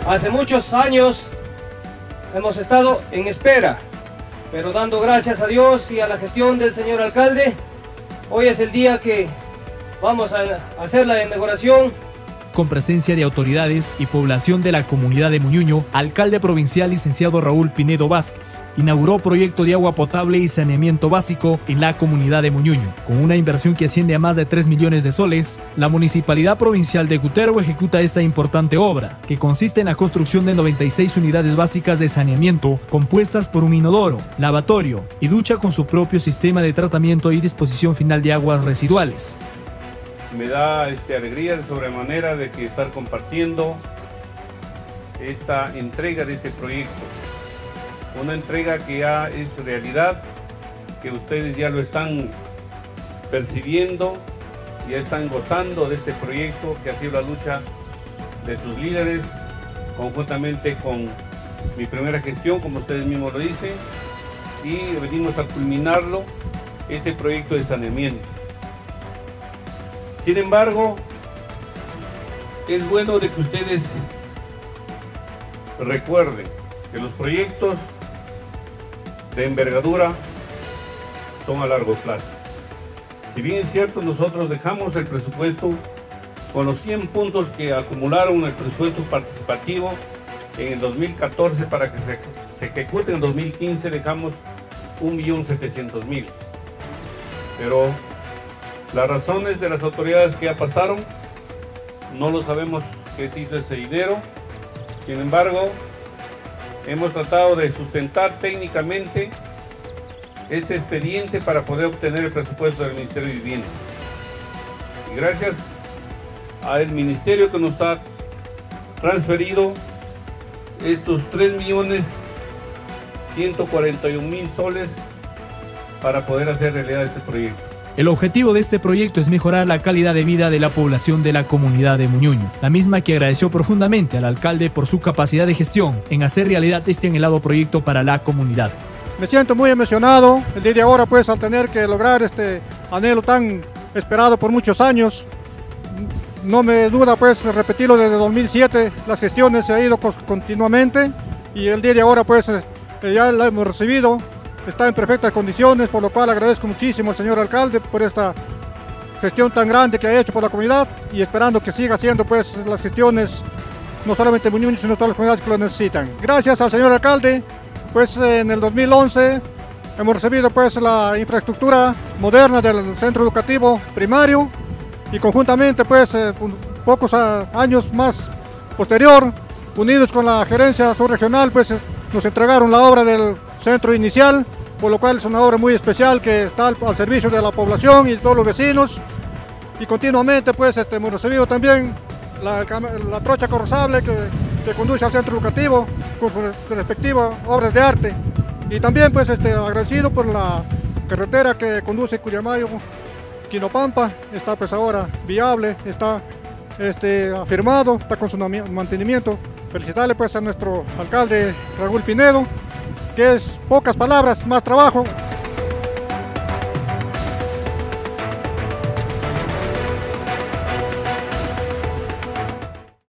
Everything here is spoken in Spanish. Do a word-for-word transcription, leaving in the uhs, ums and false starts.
Hace muchos años hemos estado en espera, pero dando gracias a Dios y a la gestión del señor alcalde, hoy es el día que vamos a hacer la inauguración. Con presencia de autoridades y población de la comunidad de Muñuño, alcalde provincial licenciado Raúl Pinedo Vázquez inauguró proyecto de agua potable y saneamiento básico en la comunidad de Muñuño. Con una inversión que asciende a más de tres millones de soles, la Municipalidad Provincial de Cutervo ejecuta esta importante obra, que consiste en la construcción de noventa y seis unidades básicas de saneamiento compuestas por un inodoro, lavatorio y ducha con su propio sistema de tratamiento y disposición final de aguas residuales. Me da este, alegría de sobremanera de que estar compartiendo esta entrega de este proyecto. Una entrega que ya es realidad, que ustedes ya lo están percibiendo, ya están gozando de este proyecto que ha sido la lucha de sus líderes, conjuntamente con mi primera gestión, como ustedes mismos lo dicen, y venimos a culminarlo, este proyecto de saneamiento. Sin embargo, es bueno de que ustedes recuerden que los proyectos de envergadura son a largo plazo. Si bien es cierto, nosotros dejamos el presupuesto con los cien puntos que acumularon el presupuesto participativo en el dos mil catorce para que se, se ejecute en el dos mil quince, dejamos un millón setecientos mil. Pero las razones de las autoridades que ya pasaron, no lo sabemos qué se hizo ese dinero. Sin embargo, hemos tratado de sustentar técnicamente este expediente para poder obtener el presupuesto del Ministerio de Vivienda. Y gracias al Ministerio que nos ha transferido estos tres millones ciento cuarenta y un mil soles para poder hacer realidad este proyecto. El objetivo de este proyecto es mejorar la calidad de vida de la población de la comunidad de Muñuño, la misma que agradeció profundamente al alcalde por su capacidad de gestión en hacer realidad este anhelado proyecto para la comunidad. Me siento muy emocionado el día de ahora, pues, al tener que lograr este anhelo tan esperado por muchos años. No me duda, pues, repetirlo desde dos mil siete, las gestiones se han ido continuamente y el día de ahora, pues, ya la hemos recibido. Está en perfectas condiciones, por lo cual agradezco muchísimo al señor alcalde por esta gestión tan grande que ha hecho por la comunidad y esperando que siga haciendo, pues, las gestiones no solamente en Muñuño, sino en todas las comunidades que lo necesitan. Gracias al señor alcalde, pues en el dos mil once hemos recibido, pues, la infraestructura moderna del centro educativo primario y conjuntamente, pues, eh, pocos años más posterior, unidos con la gerencia subregional, pues nos entregaron la obra del centro inicial, por lo cual es una obra muy especial que está al, al servicio de la población y de todos los vecinos. Y continuamente, pues, este, hemos recibido también la, la trocha corrosable que, que conduce al centro educativo con sus respectivas obras de arte. Y también, pues, este, agradecido por la carretera que conduce Cuyamayo, Quinopampa, está, pues, ahora viable, está este, afirmado, está con su mantenimiento. Felicitarle, pues, a nuestro alcalde Raúl Pinedo, que es pocas palabras, más trabajo.